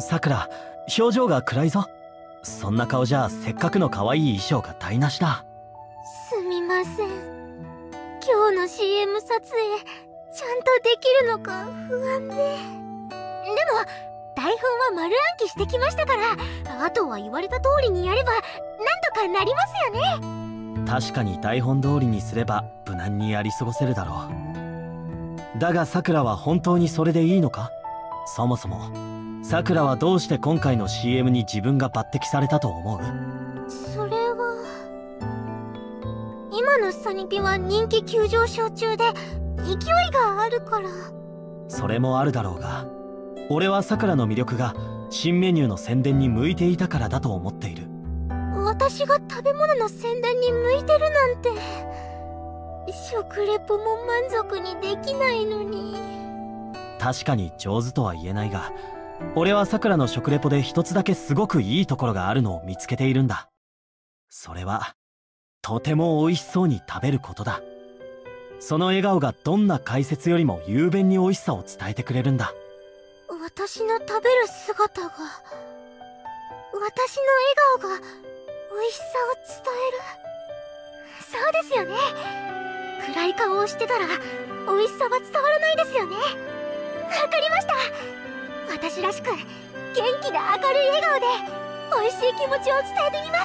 さくら、表情が暗いぞ。そんな顔じゃせっかくの可愛い衣装が台無しだ。 すみません。今日の CM 撮影ちゃんとできるのか不安で。でも台本は丸暗記してきましたから、あとは言われた通りにやればなんとかなりますよね。 確かに台本通りにすれば無難にやり過ごせるだろう。だがさくらは本当にそれでいいのか？そもそもさくらはどうして今回の CM に自分が抜擢されたと思う？ それは今のサニピは人気急上昇中で勢いがあるから。 それもあるだろうが、俺はさくらの魅力が新メニューの宣伝に向いていたからだと思っている。 私が食べ物の宣伝に向いてるなんて。食レポも満足にできないのに。 確かに上手とは言えないが、俺はさくらの食レポで一つだけすごくいいところがあるのを見つけているんだ。それはとても美味しそうに食べることだ。その笑顔がどんな解説よりも雄弁に美味しさを伝えてくれるんだ。 私の食べる姿が、私の笑顔が美味しさを伝える。そうですよね。暗い顔をしてたら美味しさは伝わらないですよね。わかりました。私らしく元気で明るい笑顔で美味しい気持ちを伝えてみます。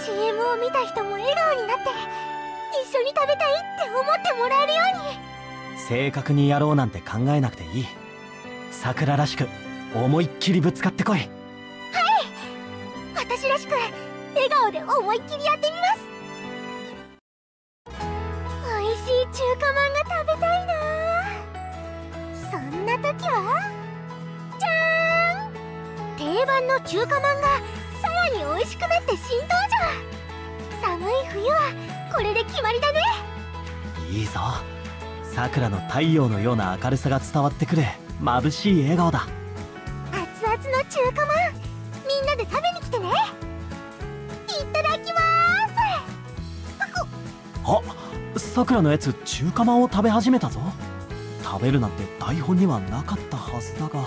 CM を見た人も笑顔になって一緒に食べたいって思ってもらえるように。 正確にやろうなんて考えなくていい。さくららしく思いっきりぶつかってこい。はい、 私らしく笑顔で思いっきりやってみます。美味しい中華まんが食べたいな。そんな時はじゃーん、定番の中華まんがさらに美味しくなって新登場。寒い冬はこれで決まりだね。 いいぞ。さくらの太陽のような明るさが伝わってくる眩しい笑顔だ。 熱々の中華まん、みんなで食べに来てね。いただきまーす。 あ、さくらのやつ中華まんを食べ始めたぞ。食べるなんて台本にはなかったはずだが。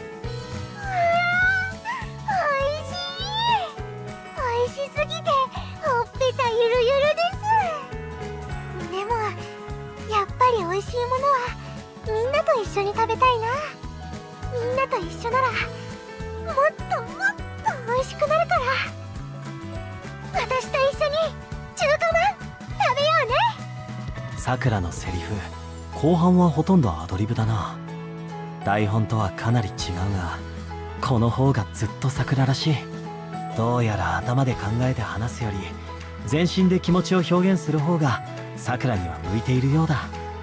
おいしい。おいしすぎてほっぺたゆるゆるです。でもやっぱりおいしいものはみんなと一緒に食べたいな。みんなと一緒ならもっともっと美味しくなるから。私と一緒に中華まん食べようね。 さくらのセリフ後半はほとんどアドリブだな。台本とはかなり違うが、この方がずっとさくららしい。どうやら頭で考えて話すより全身で気持ちを表現する方がさくらには向いているようだ。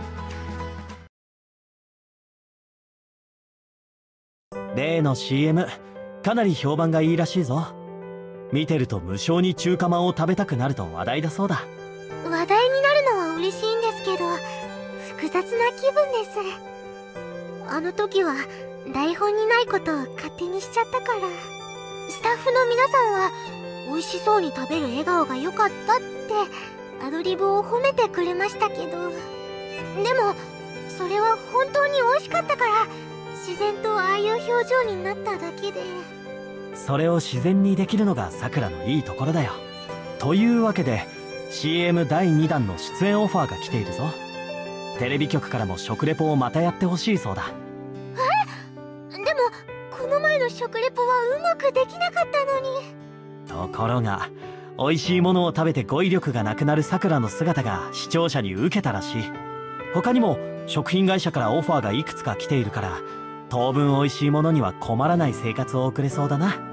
例の CM かなり評判がいいらしいぞ。見てると無性に中華まんを食べたくなると話題だそうだ。 話題になるのは嬉しいんですけど複雑な気分です。あの時は台本にないことを勝手にしちゃったから。スタッフの皆さんは美味しそうに食べる笑顔が良かったってアドリブを褒めてくれましたけど、でもそれは本当に美味しかったから自然とああいう表情になっただけで。 それを自然にできるのがさくらのいいところだよ。というわけで CM 第2弾の出演オファーが来ているぞ。テレビ局からも食レポをまたやってほしいそうだ。 でもこの前の食レポはうまくできなかったのに。 ところが美味しいものを食べて語彙力がなくなるさくらの姿が視聴者に受けたらしい。他にも食品会社からオファーがいくつか来ているから、当分美味しいものには困らない生活を送れそうだな。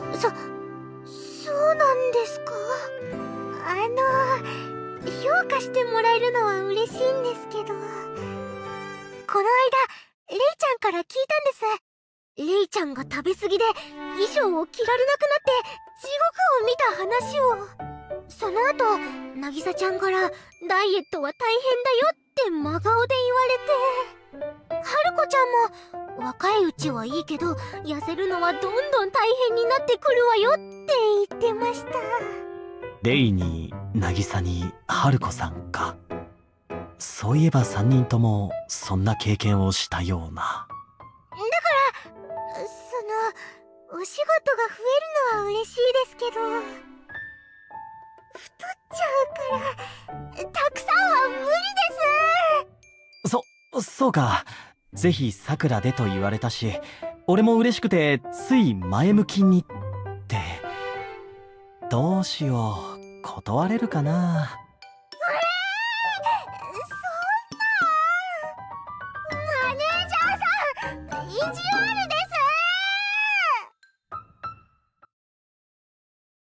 そうなんですか。評価してもらえるのは嬉しいんですけど、この間レイちゃんから聞いたんです。レイちゃんが食べ過ぎで衣装を着られなくなって地獄を見た話を。その後渚ちゃんからダイエットは大変だよって真顔で言われて、春子ちゃんも若いうちはいいけど痩せるのはどんどん大変になってくるわよって言ってました。 レイに渚に春子さんか。そういえば3人ともそんな経験をしたような。 お仕事が増えるのは嬉しいですけど、太っちゃうから、たくさんは無理です。 そうか。ぜひさくらでと言われたし、俺も嬉しくてつい前向きにって。どうしよう、断れるかな。